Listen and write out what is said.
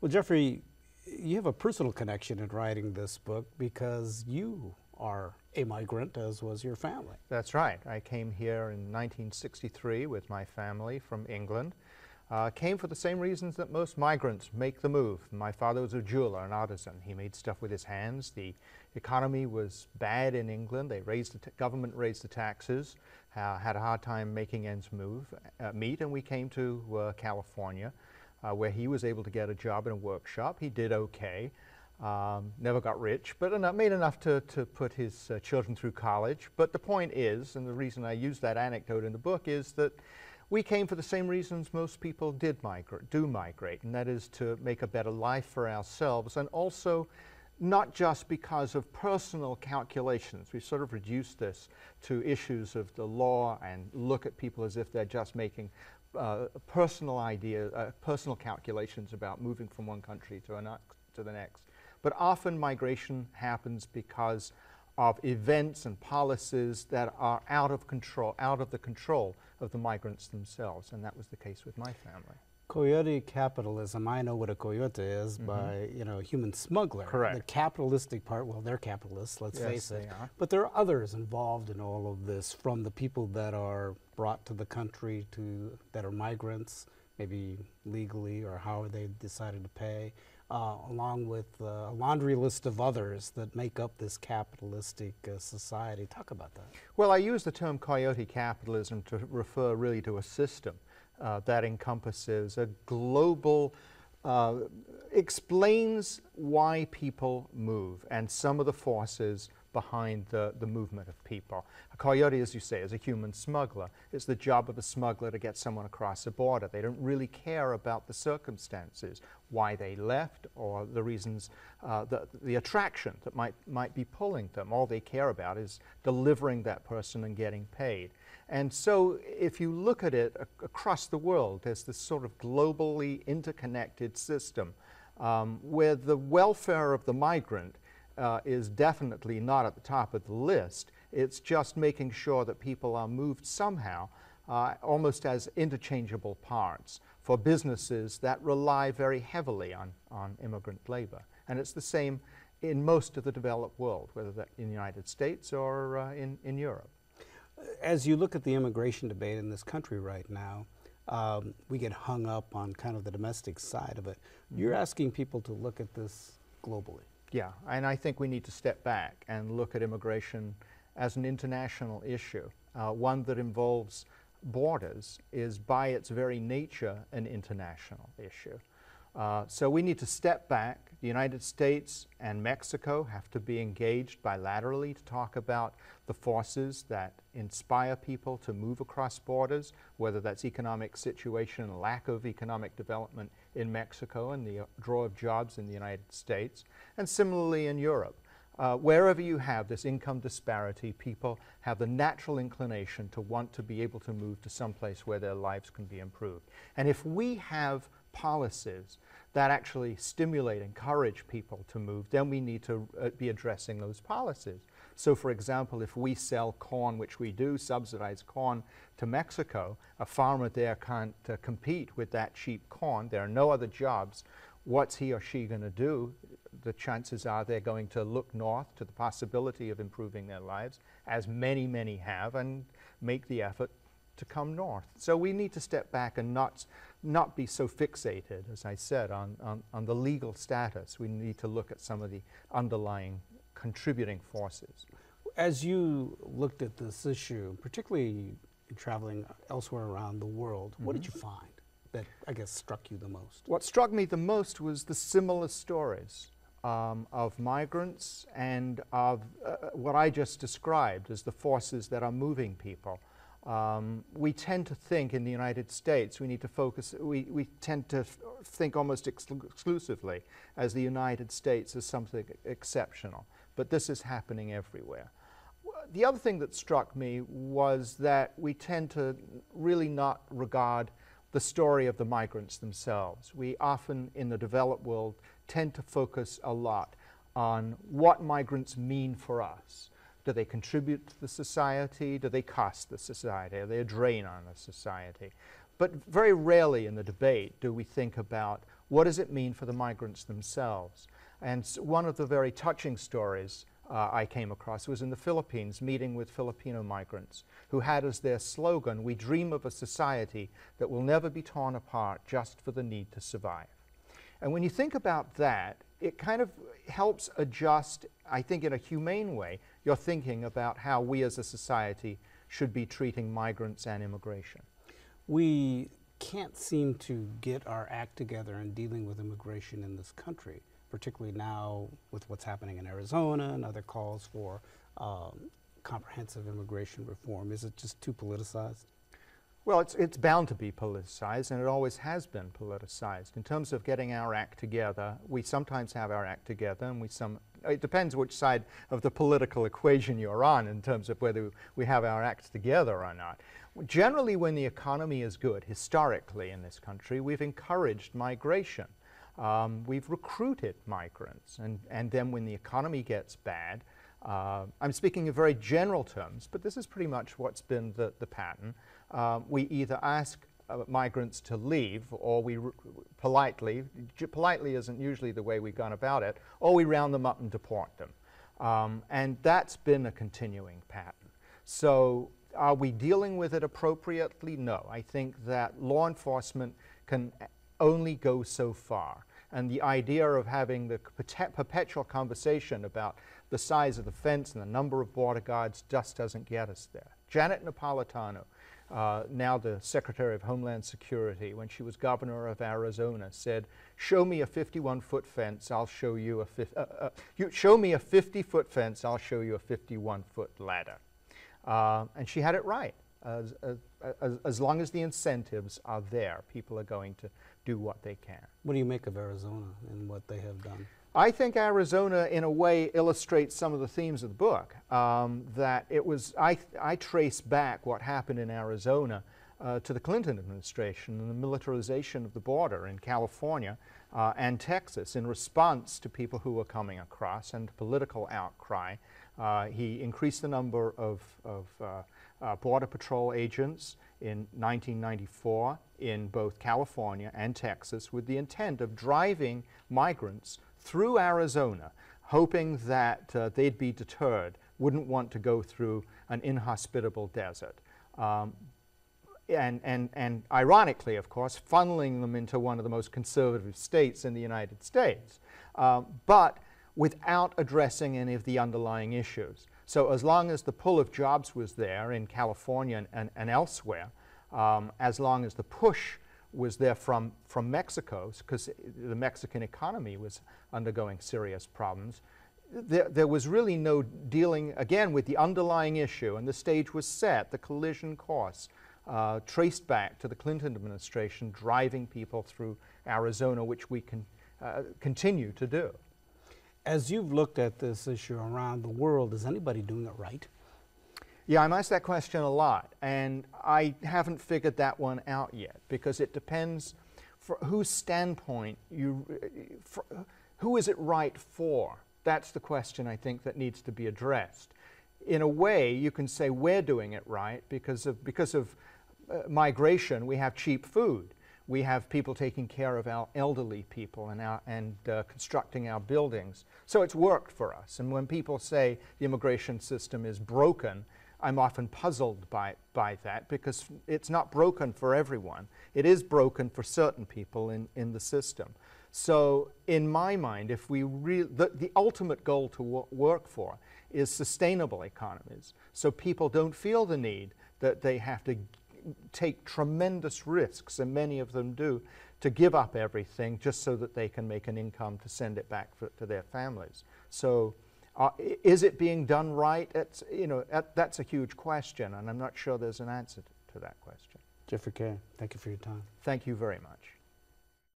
Well, Jeffrey, you have a personal connection in writing this book because you are a migrant, as was your family. That's right. I came here in 1963 with my family from England. Came for the same reasons that most migrants make the move. My father was a jeweler, an artisan. He made stuff with his hands. The economy was bad in England. They raised government raised the taxes, had a hard time making ends meet, and we came to California, where he was able to get a job in a workshop. He did okay. Never got rich, but made enough to put his children through college. But the point is, and the reason I use that anecdote in the book, is that we came for the same reasons most people do migrate, and that is to make a better life for ourselves, and also not just because of personal calculations. We sort of reduced this to issues of the law and look at people as if they're just making personal calculations about moving from one country to the next. But often migration happens because of events and policies that are out of the control of the migrants themselves, and that was the case with my family. Coyote capitalism, I know what a coyote is by, human smuggler. Correct. The capitalistic part, well, they're capitalists, let's face it. They are. But there are others involved in all of this, from the people that are brought to the country that are migrants, maybe legally or how they decided to pay, along with a laundry list of others that make up this capitalistic society. Talk about that. Well, I use the term coyote capitalism to refer really to a system that encompasses a global, explains why people move and some of the forces behind the movement of people. A coyote, as you say, is a human smuggler. It's the job of a smuggler to get someone across a border. They don't really care about the circumstances, why they left, or the reasons, the attraction that might be pulling them. All they care about is delivering that person and getting paid. And so if you look at it across the world, there's this sort of globally interconnected system where the welfare of the migrant is definitely not at the top of the list. It's just making sure that people are moved somehow, almost as interchangeable parts for businesses that rely very heavily on immigrant labor. And it's the same in most of the developed world, whether that's in the United States or in Europe. As you look at the immigration debate in this country right now, we get hung up on kind of the domestic side of it. You're asking people to look at this globally. Yeah, and I think we need to step back and look at immigration as an international issue. One that involves borders is by its very nature an international issue. So we need to step back. The United States and Mexico have to be engaged bilaterally to talk about the forces that inspire people to move across borders, whether that's economic situation, lack of economic development in Mexico, and the draw of jobs in the United States, and similarly in Europe. Wherever you have this income disparity, people have the natural inclination to want to be able to move to some place where their lives can be improved. And if we have policies that actually stimulate, encourage people to move, then we need to be addressing those policies. So for example, if we sell corn, which we do, subsidize corn to Mexico, a farmer there can't compete with that cheap corn. There are no other jobs. What's he or she going to do? The chances are they're going to look north to the possibility of improving their lives, as many, many have, and make the effort to come north. So we need to step back and not be so fixated, as I said, on the legal status. We need to look at some of the underlying contributing forces. As you looked at this issue, particularly traveling elsewhere around the world, what did you find that, I guess, struck you the most? What struck me the most was the similar stories of migrants and of what I just described as the forces that are moving people. We tend to think in the United States we need to focus, we tend to think almost exclusively as the United States as something exceptional, but this is happening everywhere. The other thing that struck me was that we tend to really not regard the story of the migrants themselves. We often in the developed world tend to focus a lot on what migrants mean for us. Do they contribute to the society? Do they cost the society? Are they a drain on the society? But very rarely in the debate do we think about what does it mean for the migrants themselves? And one of the very touching stories I came across was in the Philippines, meeting with Filipino migrants who had as their slogan, "We dream of a society that will never be torn apart just for the need to survive." And when you think about that, it kind of helps adjust, I think in a humane way, your thinking about how we as a society should be treating migrants and immigration. We can't seem to get our act together in dealing with immigration in this country, particularly now with what's happening in Arizona and other calls for comprehensive immigration reform. Is it just too politicized? Well, it's bound to be politicized, and it always has been politicized. In terms of getting our act together, we sometimes have our act together, and it depends which side of the political equation you're on in terms of whether we have our acts together or not. Generally, when the economy is good, historically in this country, we've encouraged migration. We've recruited migrants, and then when the economy gets bad, I'm speaking in very general terms, but this is pretty much what's been the pattern. We either ask migrants to leave, or we politely isn't usually the way we've gone about it, or we round them up and deport them. And that's been a continuing pattern. So are we dealing with it appropriately? No. I think that law enforcement can only go so far. And the idea of having the perpetual conversation about the size of the fence and the number of border guards just doesn't get us there. Janet Napolitano, now the Secretary of Homeland Security, when she was governor of Arizona, said, "Show me a 51-foot fence, I'll show you show me a 50-foot fence, I'll show you a 51-foot ladder." And she had it right. As long as the incentives are there, people are going to do what they can. What do you make of Arizona and what they have done? I think Arizona, in a way, illustrates some of the themes of the book. That it was, I trace back what happened in Arizona to the Clinton administration and the militarization of the border in California and Texas in response to people who were coming across and political outcry. He increased the number of Border Patrol agents in 1994 in both California and Texas with the intent of driving migrants through Arizona, hoping that they'd be deterred, wouldn't want to go through an inhospitable desert. And ironically, of course, funneling them into one of the most conservative states in the United States, but without addressing any of the underlying issues. So as long as the pull of jobs was there in California and elsewhere, as long as the push was there from Mexico, because the Mexican economy was undergoing serious problems, there was really no dealing, again, with the underlying issue, and the stage was set, the collision course, traced back to the Clinton administration driving people through Arizona, which we can continue to do. As you've looked at this issue around the world, is anybody doing it right? Yeah, I'm asked that question a lot, and I haven't figured that one out yet, because it depends for whose standpoint who is it right for? That's the question I think that needs to be addressed. In a way, you can say we're doing it right because of migration. We have cheap food. We have people taking care of our elderly people and constructing our buildings. So it's worked for us. And when people say the immigration system is broken, I'm often puzzled by that, because it's not broken for everyone. It is broken for certain people in the system. So in my mind, if we the ultimate goal to work for is sustainable economies, so people don't feel the need that they have to take tremendous risks, and many of them do, to give up everything just so that they can make an income to send it back to their families. So is it being done right? That's a huge question, and I'm not sure there's an answer to that question. Jeffrey Kay, thank you for your time. Thank you very much.